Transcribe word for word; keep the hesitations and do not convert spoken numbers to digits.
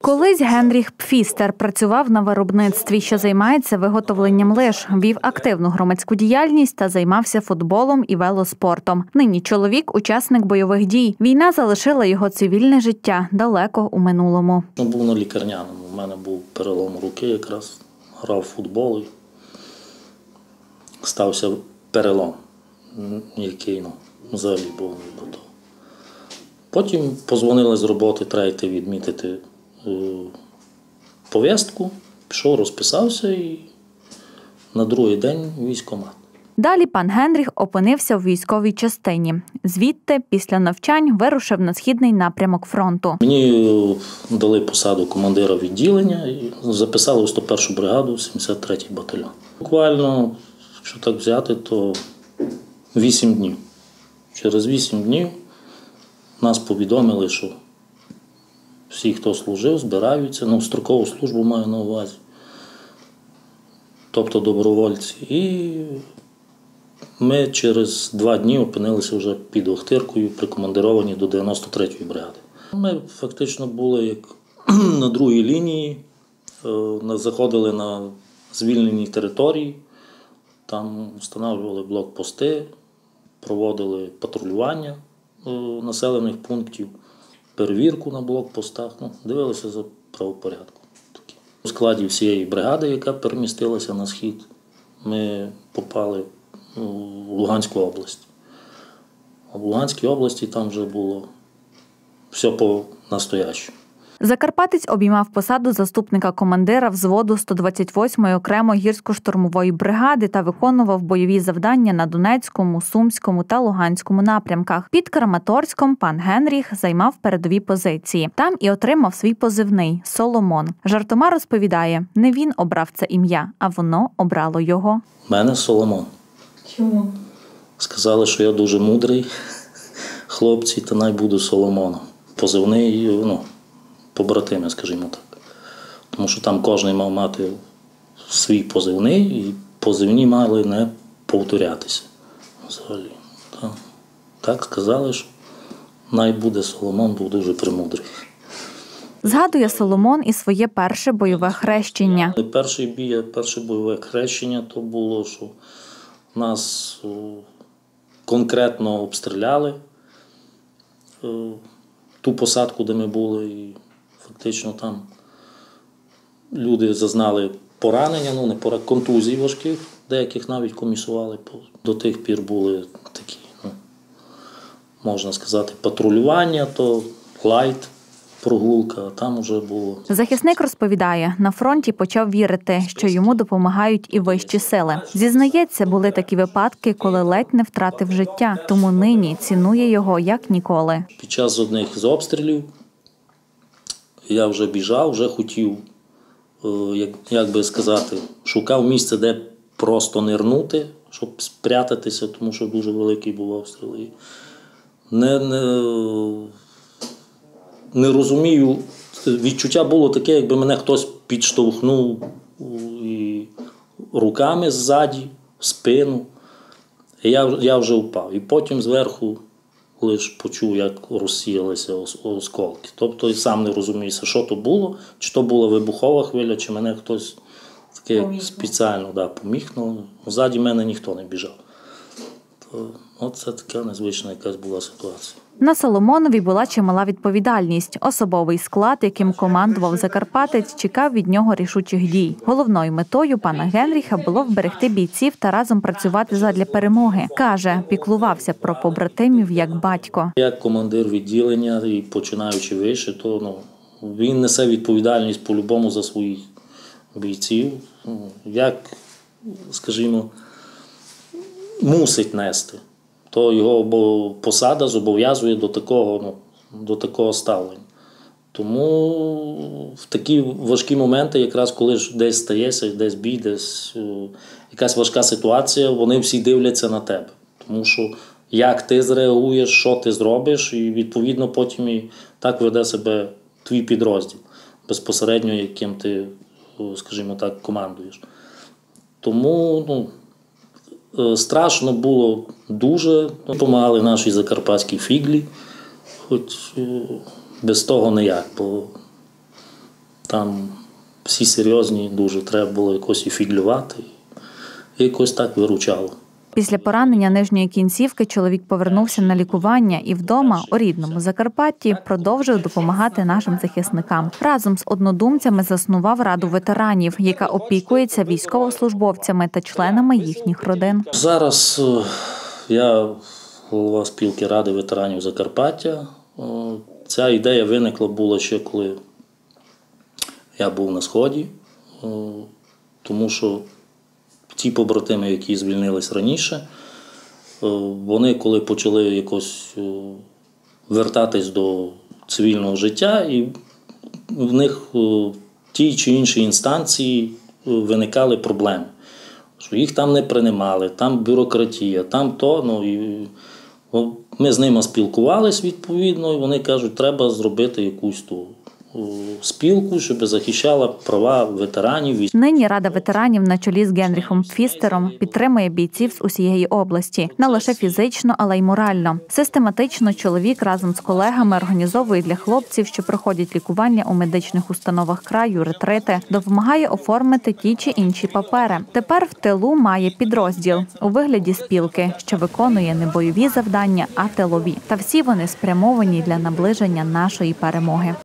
Колись Генріх Пфістер працював на виробництві, що займається виготовленням лиж, вів активну громадську діяльність та займався футболом і велоспортом. Нині чоловік – учасник бойових дій. Війна залишила його цивільне життя далеко у минулому. Я був на лікарняному, у мене був перелом руки, якраз грав в футбол і стався перелом, який ну, взагалі був не до того. Потім подзвонили з роботи, треба йти відмітити повістку, пішов, розписався і на другий день військкомат. Далі пан Генріх опинився в військовій частині. Звідти, після навчань, вирушив на східний напрямок фронту. Мені дали посаду командира відділення і записали в сто першу бригаду, сімдесят третій батальйон. Буквально, якщо так взяти, то вісім днів. Через вісім днів нас повідомили, що всі, хто служив, збираються, ну, строкову службу маю на увазі, тобто добровольці. І ми через два дні опинилися вже під Охтиркою, прикомандировані до дев'яносто третьої бригади. Ми фактично були як на другій лінії, заходили на звільнені території, там встановлювали блокпости, проводили патрулювання населених пунктів, перевірку на блокпостах, ну, дивилися за правопорядком. У складі всієї бригади, яка перемістилася на схід, ми попали в Луганську область. А в Луганській області там вже було все по-настоящему. Закарпатець обіймав посаду заступника командира взводу сто двадцять восьмої окремої гірсько-штурмової бригади та виконував бойові завдання на Донецькому, Сумському та Луганському напрямках. Під Краматорськом пан Генріх займав передові позиції. Там і отримав свій позивний – Соломон. Жартома розповідає, не він обрав це ім'я, а воно обрало його. Мене Соломон. Чому? Сказали, що я дуже мудрий, хлопці, та най буду Соломоном. Позивний, ну, побратими, скажімо так. Тому що там кожен мав мати свій позивний, і позивні мали не повторятися взагалі. Так, так сказали, що най буде Соломон, був дуже премудрий. Згадує Соломон і своє перше бойове хрещення. Перший бій, перше бойове хрещення то було, що нас конкретно обстріляли ту посадку, де ми були, і фактично там люди зазнали поранення, ну не поранення, контузій важких, деяких навіть комісували. До тих пір були такі, ну, можна сказати, патрулювання, то лайт, прогулка, а там вже було. Захисник розповідає, на фронті почав вірити, що йому допомагають і вищі сили. Зізнається, були такі випадки, коли ледь не втратив життя, тому нині цінує його як ніколи. Під час одних з обстрілів я вже біжав, вже хотів, як, як би сказати, шукав місце, де просто нирнути, щоб спрятатися, тому що дуже великий був обстріл. І не, не, не розумію, відчуття було таке, якби мене хтось підштовхнув і руками ззаді, в спину. І я, я вже впав. І потім зверху лише почув, як розсіялися осколки. Тобто і сам не розумієшся, що то було, чи то була вибухова хвиля, чи мене хтось таке спеціально да, поміг. Ну, ззаді мене ніхто не біжав. То, от це така незвична якась була ситуація. На Соломонові була чимала відповідальність. Особовий склад, яким командував закарпатець, чекав від нього рішучих дій. Головною метою пана Генріха було вберегти бійців та разом працювати задля перемоги. Каже, піклувався про побратимів як батько. Як командир відділення і починаючи вище, то ну, він несе відповідальність по-любому за своїх бійців. Як, скажімо, мусить нести. То його посада зобов'язує до такого, ну, до такого ставлення. Тому в такі важкі моменти, якраз коли ж десь стається, десь бій, десь якась важка ситуація, вони всі дивляться на тебе. Тому що як ти зреагуєш, що ти зробиш, і відповідно потім і так веде себе твій підрозділ, безпосередньо яким ти, скажімо так, командуєш. Тому, ну, страшно було дуже. Допомагали нашій закарпатській фіглі, хоч без того ніяк, бо там всі серйозні, дуже треба було якось і фіглювати, і якось так виручало. Після поранення нижньої кінцівки чоловік повернувся на лікування і вдома, у рідному Закарпатті, продовжив допомагати нашим захисникам. Разом з однодумцями заснував Раду ветеранів, яка опікується військовослужбовцями та членами їхніх родин. Зараз я голова спілки Ради ветеранів Закарпаття. Ця ідея виникла була ще коли я був на Сході, тому що ті побратими, які звільнились раніше, вони коли почали якось вертатись до цивільного життя, і в них в тій чи іншій інстанції виникали проблеми. Що їх там не приймали, там бюрократія, там то. Ну, і ми з ними спілкувалися відповідно, і вони кажуть, треба зробити якусь ту спілку, щоб захищала права ветеранів. Нині Рада ветеранів на чолі з Генріхом Пфістером підтримує бійців з усієї області. Не лише фізично, але й морально. Систематично чоловік разом з колегами організовує для хлопців, що проходять лікування у медичних установах краю, ретрити, допомагає оформити ті чи інші папери. Тепер в тилу має підрозділ у вигляді спілки, що виконує не бойові завдання, а тилові. Та всі вони спрямовані для наближення нашої перемоги.